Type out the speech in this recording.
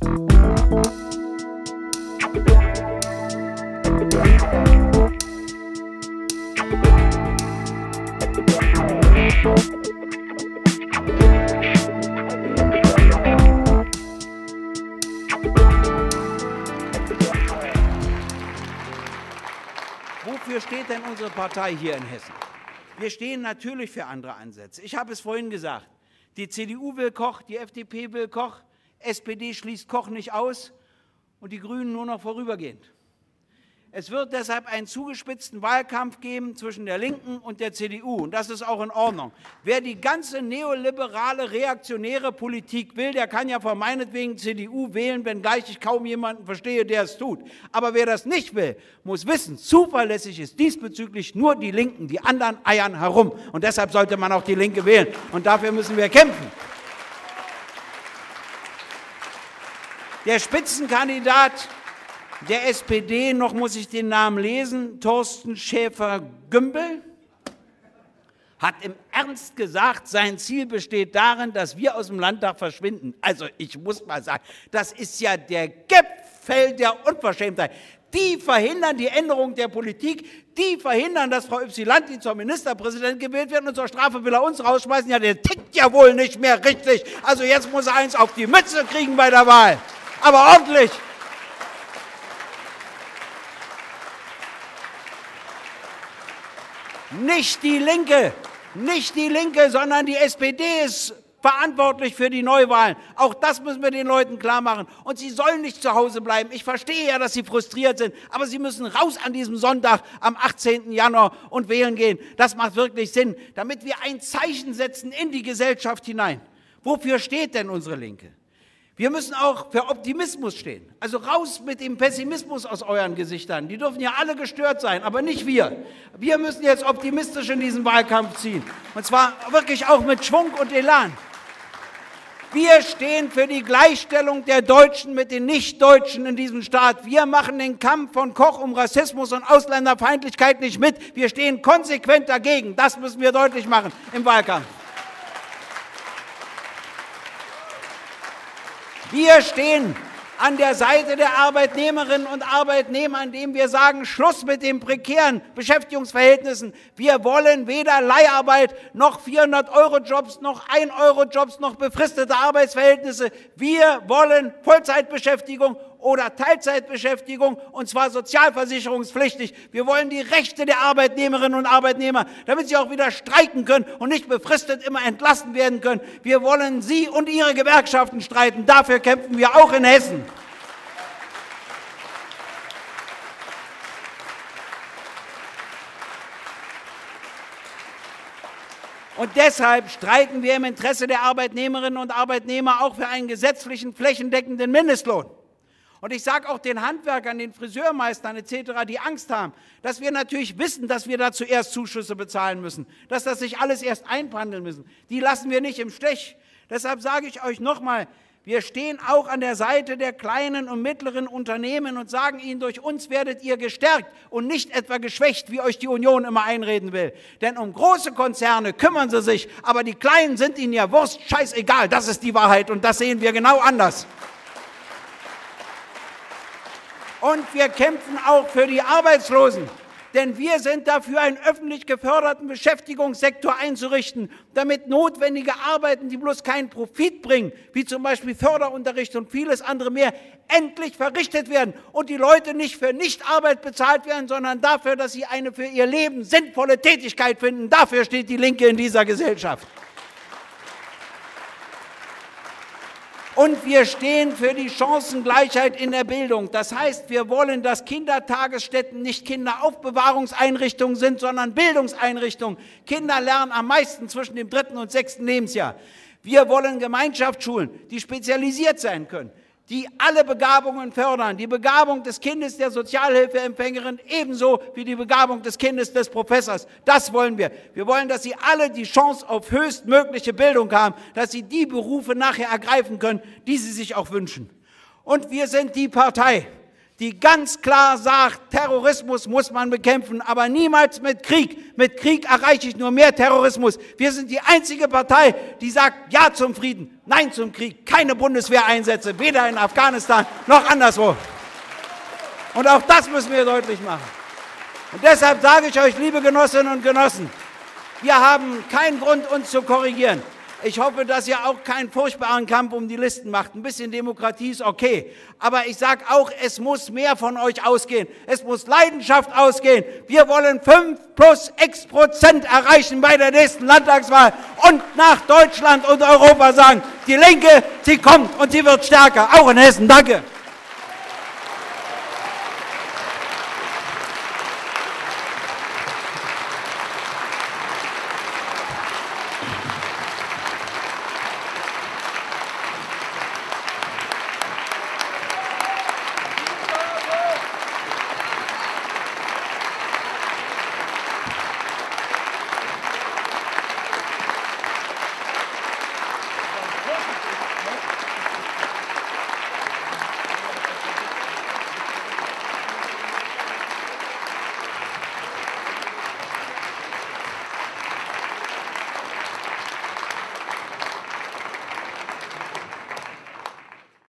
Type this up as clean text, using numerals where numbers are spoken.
Wofür steht denn unsere Partei hier in Hessen? Wir stehen natürlich für andere Ansätze. Ich habe es vorhin gesagt, die CDU will Koch, die FDP will Koch, SPD schließt Koch nicht aus und die Grünen nur noch vorübergehend. Es wird deshalb einen zugespitzten Wahlkampf geben zwischen der Linken und der CDU. Und das ist auch in Ordnung. Wer die ganze neoliberale, reaktionäre Politik will, der kann ja von meinetwegen CDU wählen, wenngleich ich kaum jemanden verstehe, der es tut. Aber wer das nicht will, muss wissen, zuverlässig ist diesbezüglich nur die Linken. Die anderen eiern herum. Und deshalb sollte man auch die Linke wählen. Und dafür müssen wir kämpfen. Der Spitzenkandidat der SPD, noch muss ich den Namen lesen, Thorsten Schäfer-Gümbel, hat im Ernst gesagt, sein Ziel besteht darin, dass wir aus dem Landtag verschwinden. Also ich muss mal sagen, das ist ja der Gipfel der Unverschämtheit. Die verhindern die Änderung der Politik, die verhindern, dass Frau Ypsilanti zur Ministerpräsidentin gewählt wird und zur Strafe will er uns rausschmeißen. Ja, der tickt ja wohl nicht mehr richtig. Also jetzt muss er eins auf die Mütze kriegen bei der Wahl. Aber ordentlich. Nicht die Linke, sondern die SPD ist verantwortlich für die Neuwahlen. Auch das müssen wir den Leuten klar machen. Und sie sollen nicht zu Hause bleiben. Ich verstehe ja, dass sie frustriert sind, aber sie müssen raus an diesem Sonntag am 18. Januar und wählen gehen. Das macht wirklich Sinn, damit wir ein Zeichen setzen in die Gesellschaft hinein. Wofür steht denn unsere Linke? Wir müssen auch für Optimismus stehen. Also raus mit dem Pessimismus aus euren Gesichtern. Die dürfen ja alle gestört sein, aber nicht wir. Wir müssen jetzt optimistisch in diesen Wahlkampf ziehen. Und zwar wirklich auch mit Schwung und Elan. Wir stehen für die Gleichstellung der Deutschen mit den Nichtdeutschen in diesem Staat. Wir machen den Kampf von Koch um Rassismus und Ausländerfeindlichkeit nicht mit. Wir stehen konsequent dagegen. Das müssen wir deutlich machen im Wahlkampf. Wir stehen an der Seite der Arbeitnehmerinnen und Arbeitnehmer, indem wir sagen, Schluss mit den prekären Beschäftigungsverhältnissen. Wir wollen weder Leiharbeit noch 400-Euro-Jobs, noch 1-Euro-Jobs, noch befristete Arbeitsverhältnisse. Wir wollen Vollzeitbeschäftigung oder Teilzeitbeschäftigung, und zwar sozialversicherungspflichtig. Wir wollen die Rechte der Arbeitnehmerinnen und Arbeitnehmer, damit sie auch wieder streiken können und nicht befristet immer entlassen werden können. Wir wollen Sie und Ihre Gewerkschaften streiten. Dafür kämpfen wir auch in Hessen. Und deshalb streiten wir im Interesse der Arbeitnehmerinnen und Arbeitnehmer auch für einen gesetzlichen flächendeckenden Mindestlohn. Und ich sage auch den Handwerkern, den Friseurmeistern etc., die Angst haben, dass wir natürlich wissen, dass wir da zuerst Zuschüsse bezahlen müssen, dass das sich alles erst einpendeln müssen. Die lassen wir nicht im Stich. Deshalb sage ich euch nochmal, wir stehen auch an der Seite der kleinen und mittleren Unternehmen und sagen ihnen, durch uns werdet ihr gestärkt und nicht etwa geschwächt, wie euch die Union immer einreden will. Denn um große Konzerne kümmern sie sich, aber die Kleinen sind ihnen ja Wurst, scheißegal, das ist die Wahrheit und das sehen wir genau anders. Und wir kämpfen auch für die Arbeitslosen, denn wir sind dafür, einen öffentlich geförderten Beschäftigungssektor einzurichten, damit notwendige Arbeiten, die bloß keinen Profit bringen, wie zum Beispiel Förderunterricht und vieles andere mehr, endlich verrichtet werden und die Leute nicht für Nichtarbeit bezahlt werden, sondern dafür, dass sie eine für ihr Leben sinnvolle Tätigkeit finden. Dafür steht die Linke in dieser Gesellschaft. Und wir stehen für die Chancengleichheit in der Bildung. Das heißt, wir wollen, dass Kindertagesstätten nicht Kinderaufbewahrungseinrichtungen sind, sondern Bildungseinrichtungen. Kinder lernen am meisten zwischen dem 3. und 6. Lebensjahr. Wir wollen Gemeinschaftsschulen, die spezialisiert sein können, die alle Begabungen fördern. Die Begabung des Kindes der Sozialhilfeempfängerin ebenso wie die Begabung des Kindes des Professors. Das wollen wir. Wir wollen, dass sie alle die Chance auf höchstmögliche Bildung haben, dass sie die Berufe nachher ergreifen können, die sie sich auch wünschen. Und wir sind die Partei, die ganz klar sagt, Terrorismus muss man bekämpfen, aber niemals mit Krieg. Mit Krieg erreiche ich nur mehr Terrorismus. Wir sind die einzige Partei, die sagt Ja zum Frieden, Nein zum Krieg, keine Bundeswehreinsätze, weder in Afghanistan noch anderswo. Und auch das müssen wir deutlich machen. Und deshalb sage ich euch, liebe Genossinnen und Genossen, wir haben keinen Grund, uns zu korrigieren. Ich hoffe, dass ihr auch keinen furchtbaren Kampf um die Listen macht. Ein bisschen Demokratie ist okay. Aber ich sage auch, es muss mehr von euch ausgehen. Es muss Leidenschaft ausgehen. Wir wollen 5+X% erreichen bei der nächsten Landtagswahl und nach Deutschland und Europa sagen, die Linke, sie kommt und sie wird stärker, auch in Hessen. Danke.